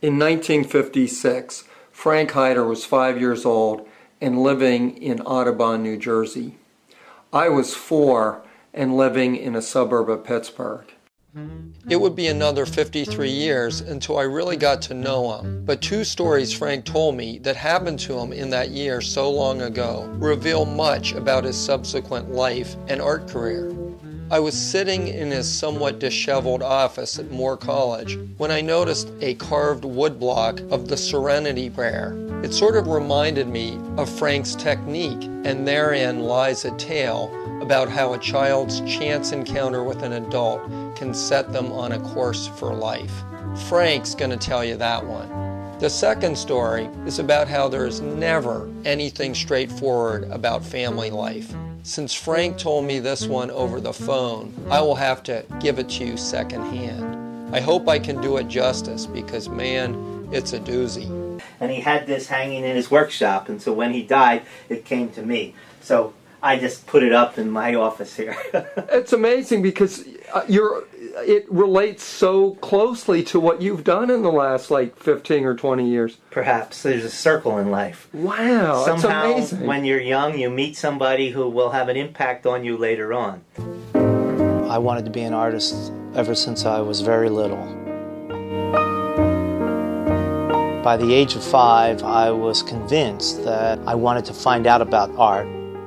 In 1956, Frank Hyder was 5 years old and living in Audubon, New Jersey. I was 4 and living in a suburb of Pittsburgh. It would be another 53 years until I really got to know him, but 2 stories Frank told me that happened to him in that year so long ago reveal much about his subsequent life and art career. I was sitting in his somewhat disheveled office at Moore College when I noticed a carved woodblock of the Serenity Prayer. It sort of reminded me of Frank's technique, and therein lies a tale about how a child's chance encounter with an adult can set them on a course for life. Frank's going to tell you that one. The second story is about how there is never anything straightforward about family life. Since Frank told me this one over the phone, I will have to give it to you secondhand. I hope I can do it justice because, man, it's a doozy. And he had this hanging in his workshop, and so when he died, it came to me. So I just put it up in my office here. It's amazing because it relates so closely to what you've done in the last 15 or 20 years. Perhaps there's a circle in life. Wow, that's amazing. Somehow, when you're young, you meet somebody who will have an impact on you later on. I wanted to be an artist ever since I was very little. By the age of 5, I was convinced that I wanted to find out about art.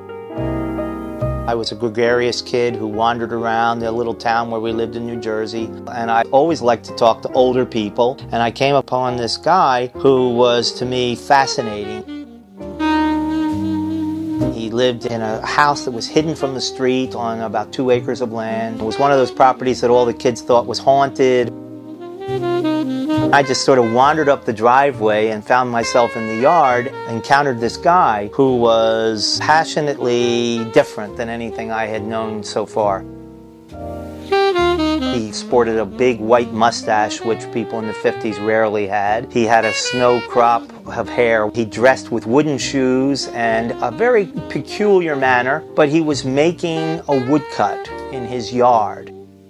I was a gregarious kid who wandered around the little town where we lived in New Jersey, and I always liked to talk to older people, and I came upon this guy who was, to me, fascinating. He lived in a house that was hidden from the street on about 2 acres of land. It was one of those properties that all the kids thought was haunted. I just sort of wandered up the driveway and found myself in the yard, encountered this guy who was passionately different than anything I had known so far. He sported a big white mustache, which people in the 50s rarely had. He had a snow crop of hair. He dressed with wooden shoes and a very peculiar manner, but he was making a woodcut in his yard.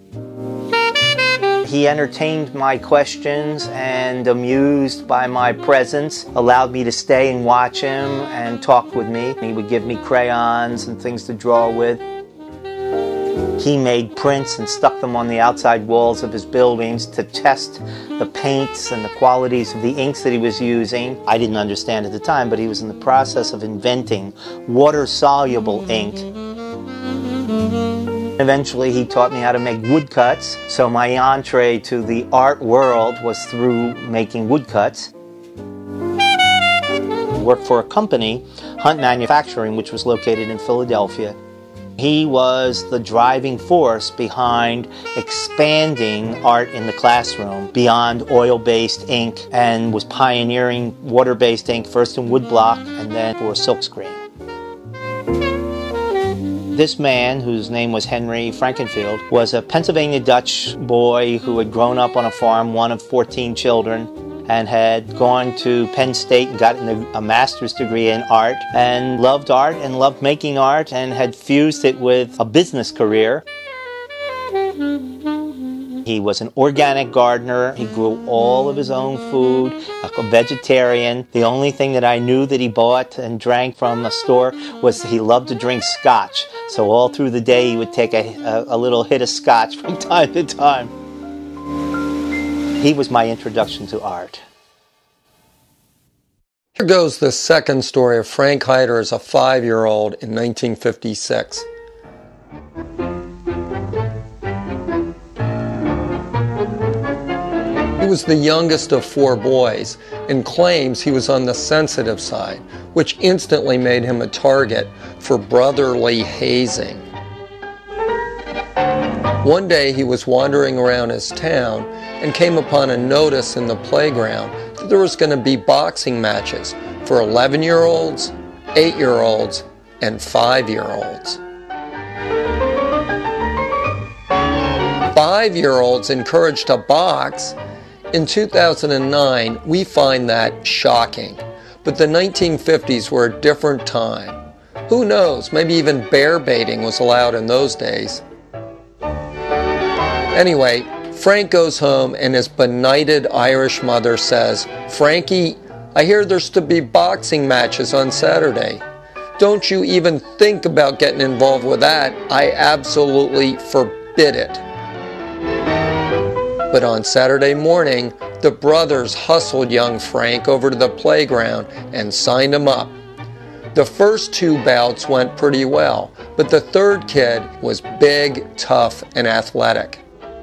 He entertained my questions and, amused by my presence, allowed me to stay and watch him and talk with me. He would give me crayons and things to draw with. He made prints and stuck them on the outside walls of his buildings to test the paints and the qualities of the inks that he was using. I didn't understand at the time, but he was in the process of inventing water-soluble ink. Eventually, he taught me how to make woodcuts, so my entree to the art world was through making woodcuts. I worked for a company, Hunt Manufacturing, which was located in Philadelphia. He was the driving force behind expanding art in the classroom beyond oil-based ink, and was pioneering water-based ink, first in woodblock and then for silkscreen. This man, whose name was Henry Frankenfield, was a Pennsylvania Dutch boy who had grown up on a farm, one of 14 children, and had gone to Penn State and gotten a master's degree in art, and loved making art, and had fused it with a business career. He was an organic gardener. He grew all of his own food, a vegetarian. The only thing that I knew that he bought and drank from the store was he loved to drink scotch. So all through the day he would take a little hit of scotch from time to time. He was my introduction to art. Here goes the second story of Frank Hyder as a 5-year-old in 1956. He was the youngest of 4 boys and claims he was on the sensitive side, which instantly made him a target for brotherly hazing. One day he was wandering around his town and came upon a notice in the playground that there was going to be boxing matches for 11-year-olds, 8-year-olds, and 5-year-olds. 5-year-olds encouraged to box. In 2009, we find that shocking. But the 1950s were a different time. Who knows, maybe even bear baiting was allowed in those days. Anyway, Frank goes home and his benighted Irish mother says, "Frankie, I hear there's to be boxing matches on Saturday. Don't you even think about getting involved with that. I absolutely forbid it." But on Saturday morning, the brothers hustled young Frank over to the playground and signed him up. The first 2 bouts went pretty well, but the third kid was big, tough, and athletic.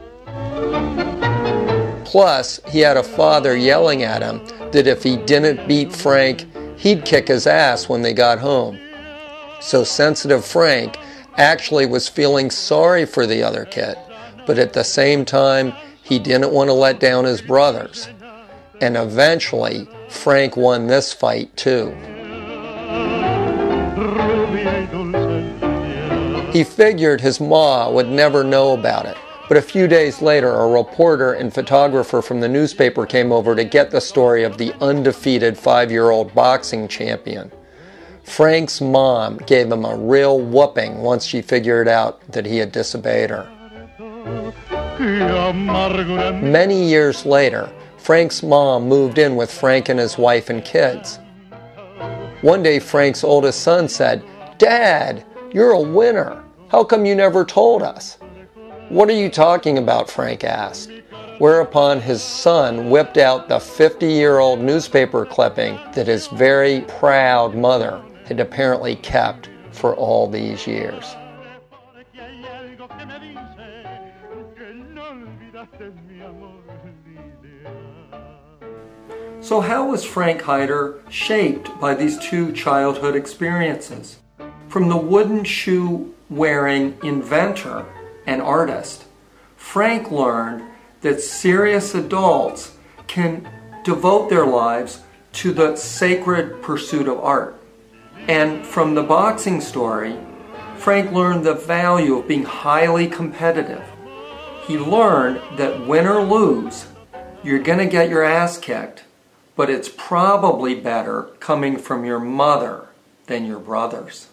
Plus, he had a father yelling at him that if he didn't beat Frank, he'd kick his ass when they got home. So sensitive Frank actually was feeling sorry for the other kid, but at the same time, he didn't want to let down his brothers. And eventually, Frank won this fight too. He figured his ma would never know about it, but a few days later, a reporter and photographer from the newspaper came over to get the story of the undefeated 5-year-old boxing champion. Frank's mom gave him a real whooping once she figured out that he had disobeyed her. Many years later, Frank's mom moved in with Frank and his wife and kids. One day, Frank's oldest son said, "Dad, you're a winner. How come you never told us?" "What are you talking about?" Frank asked. Whereupon his son whipped out the 50-year-old newspaper clipping that his very proud mother had apparently kept for all these years. So how was Frank Heider shaped by these 2 childhood experiences? From the wooden shoe-wearing inventor and artist, Frank learned that serious adults can devote their lives to the sacred pursuit of art. And from the boxing story, Frank learned the value of being highly competitive. He learned that win or lose, you're going to get your ass kicked, but it's probably better coming from your mother than your brothers.